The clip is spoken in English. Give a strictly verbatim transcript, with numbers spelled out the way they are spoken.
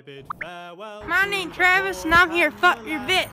I bid farewell. My name's Travis, and I'm here. Fuck your bitch.